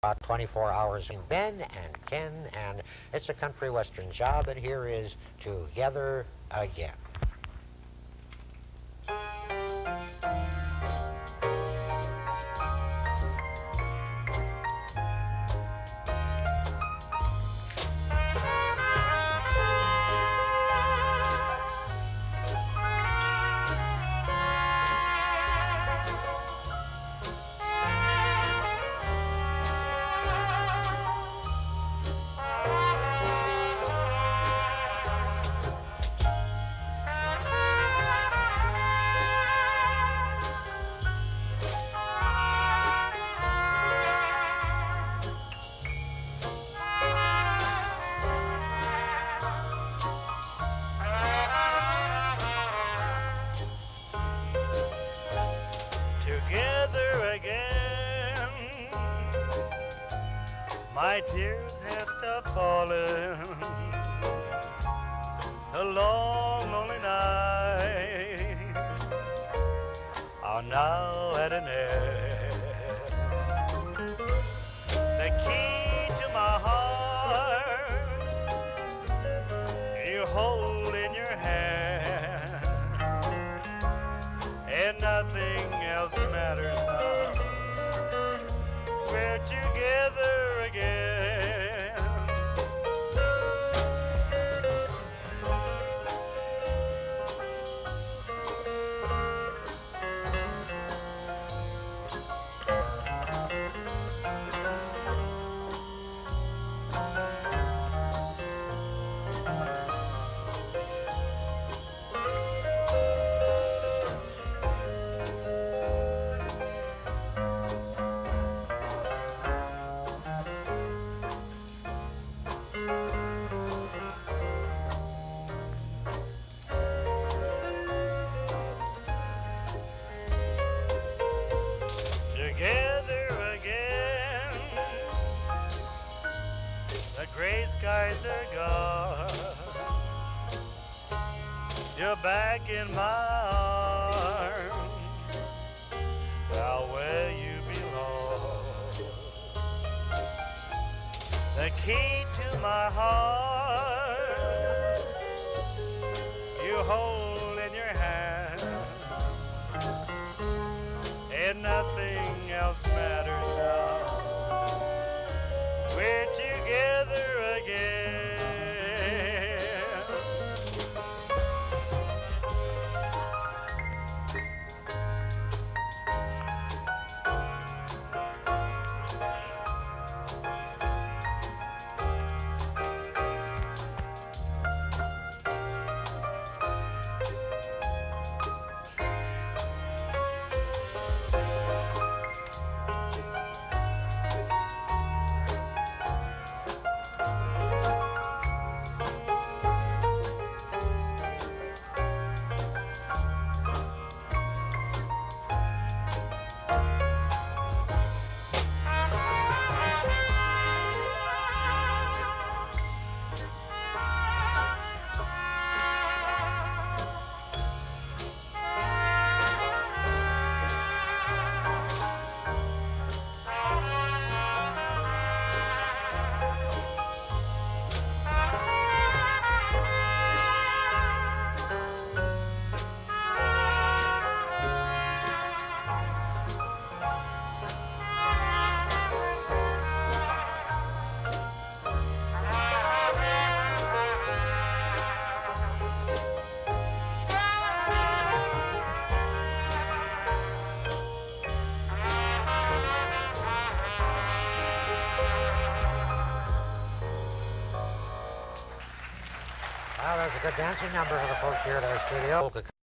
24 hours in Ben and Ken, and it's a country western job, and here is Together Again. Together again, my tears have stopped falling. A long, lonely night are now at an end. The key to my heart you hold in your hand, and nothing else matters now. We're together again. Together again, the gray skies are gone. You're back in my arms, now where you belong. The key to my heart you hold in your hand, and nothing else matters now. We're together again. Well, there's a good dancing number for the folks here at our studio.